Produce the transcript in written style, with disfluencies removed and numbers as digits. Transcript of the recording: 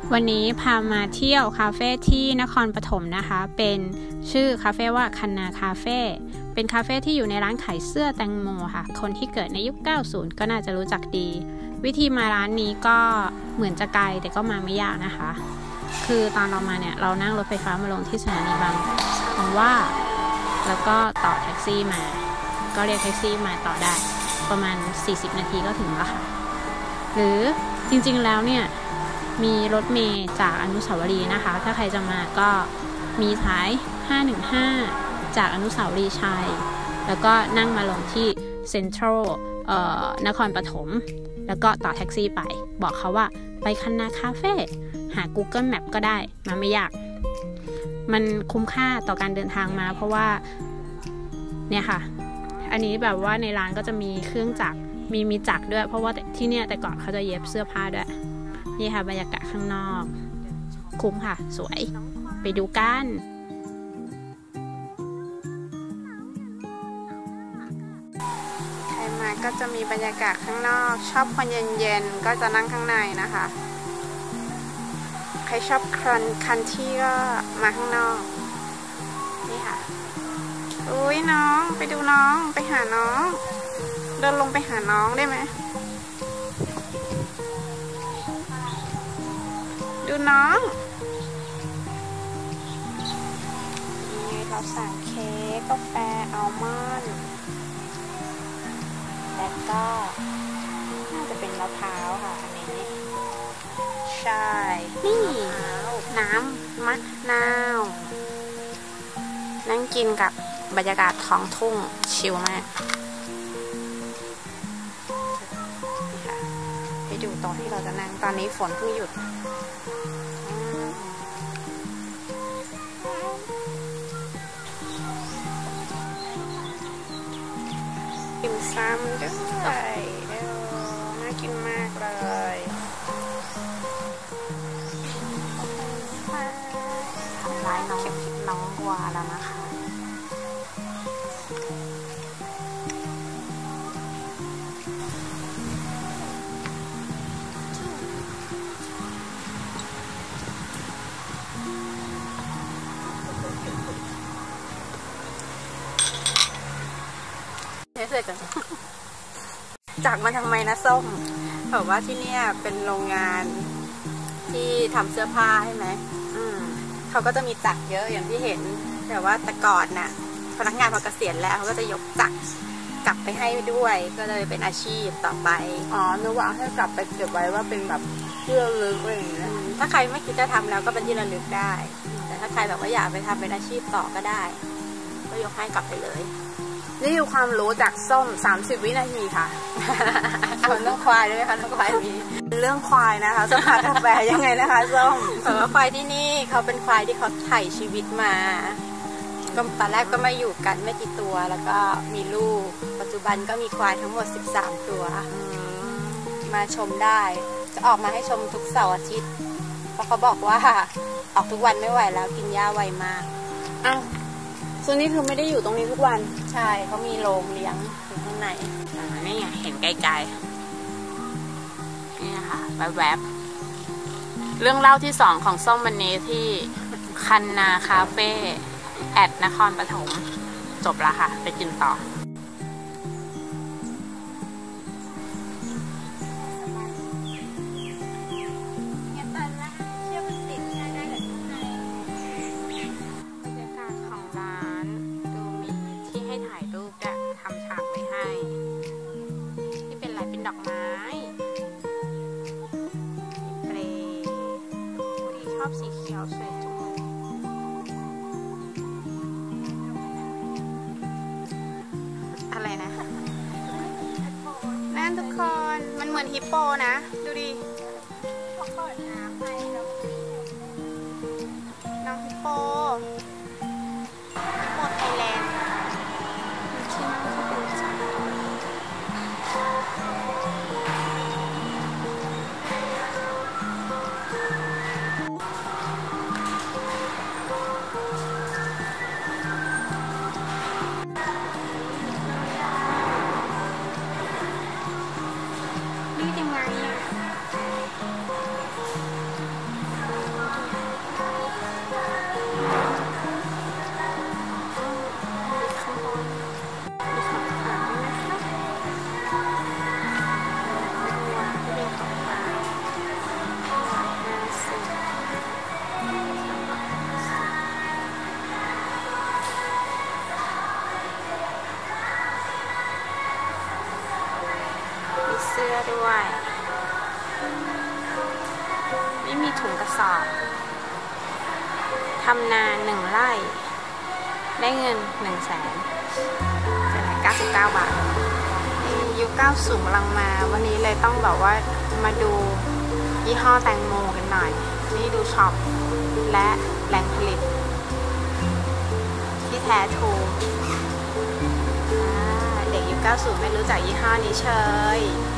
วันนี้พามาเที่ยวคาเฟ่ที่นครปฐมนะคะเป็นชื่อคาเฟ่ว่าคันนาคาเฟ่เป็นคาเฟ่ที่อยู่ในร้านขายเสื้อแตงโมค่ะคนที่เกิดในยุค 90 ก็น่าจะรู้จักดีวิธีมาร้านนี้ก็เหมือนจะไกลแต่ก็มาไม่ยากนะคะคือตอนเรามาเนี่ยเรานั่งรถไฟฟ้ามาลงที่สถานีบางว่าแล้วก็ต่อแท็กซี่มาก็เรียกแท็กซี่มาต่อได้ประมาณ40 นาทีก็ถึงแล้วค่ะหรือจริงๆแล้วเนี่ยมีรถเมล์จากอนุสาวรีย์นะคะถ้าใครจะมาก็มีสาย515จากอนุสาวรีย์ชัยแล้วก็นั่งมาลงที่เซ็นทรัลนครปฐมแล้วก็ต่อแท็กซี่ไปบอกเขาว่าไปคันนาคาเฟ่หา Google Map ก็ได้มาไม่ยากมันคุ้มค่าต่อการเดินทางมาเพราะว่าเนี่ยค่ะอันนี้แบบว่าในร้านก็จะมีเครื่องจักรมีจักรด้วยเพราะว่าที่เนี่ยแต่ก่อนเขาจะเย็บเสื้อผ้าด้วยนี่ค่ะบรรยากาศข้างนอกคุ้มค่ะสวยไปดูกันใครมาก็จะมีบรรยากาศข้างนอกชอบความเย็นๆก็จะนั่งข้างในนะคะใครชอบคันที่ก็มาข้างนอกนี่ค่ะอุ้ยน้องไปดูน้องไปหาน้องเดินลงไปหาน้องได้ไหมดูน้องนี่เราสั่งเค้กกาแฟอัลมอนด์แล้วก็น่าจะเป็นมะพร้าวค่ะอันนี้ใช่นี่น้ำมะนาวนั่งกินกับบรรยากาศท้องทุ่งชิลมากไปดูตอนที่เราจะนั่งตอนนี้ฝนเพิ่งหยุดกินซ้ำด้วยน่ากินมากเลยทำร้ายน้องวัวแล้วนะคะจากมาทำไมนะส้มบอกว่าที่เนี่ยเป็นโรงงานที่ทำเสื้อผ้าใช่ไหมเขาก็จะมีจักรเยอะอย่างที่เห็นแต่ว่าแต่ก่อนน่ะพนักงานพอเกษียณแล้วเขาก็จะยกจักรกลับไปให้ด้วยก็เลยเป็นอาชีพต่อไปนึกว่าให้กลับไปเก็บไว้ว่าเป็นแบบที่ระลึกอะไรอย่างเงี้ยถ้าใครไม่คิดจะทำแล้วก็เป็นที่ระลึกได้แต่ถ้าใครแบบว่าอยากไปทำเป็นอาชีพต่อก็ได้ก็ยกให้กลับไปเลยนี่คือความรู้จากส้ม30 วินาทีค่ะส่วนเรื่องควายด้วยไหมคะเรื่องควายมีเรื่องควายนะคะสภาพกาแฟยังไงนะคะส้มควายที่นี่เขาเป็นควายที่เขาไถ่ชีวิตมาก็ตอนแรกก็มาอยู่กันไม่กี่ตัวแล้วก็มีลูกปัจจุบันก็มีควายทั้งหมด13 ตัวมาชมได้จะออกมาให้ชมทุกเสาร์อาทิตย์เพราะเขาบอกว่าออกทุกวันไม่ไหวแล้วกินหญ้าไวมากอ้าวส่วนนี้คือไม่ได้อยู่ตรงนี้ทุกวันใช่เขามีโรงเลี้ยงอยู่ข้างในนี่ไงเห็นไกลๆนี่นะคะแวบๆเรื่องเล่าที่2ของส้มวันนี้ที่คันนาคาเฟ่แอดนครปฐมจบแล้วค่ะไปกินต่อดอกไม้เปรย์ผู้ดีชอบสีเขียวสวยจุ๊บอะไรนะนั่นทุกคนมันเหมือนฮิปโปนะดูดิเขาเปิดน้ำให้แล้วน้องฮิปโปไทยแลนด์ที่นั่งเขาเป็นจังอด้วยไม่มีถุงกระสอบทำนา1 ไร่ได้เงิน199 บาทยุค90กำลังมาวันนี้เลยต้องแบบว่ามาดูยี่ห้อแตงโมกันหน่อยนี่ดูช็อปและแหล่งผลิตที่แท้ถูกเด็กยุค90ไม่รู้จักยี่ห้อนี้เชย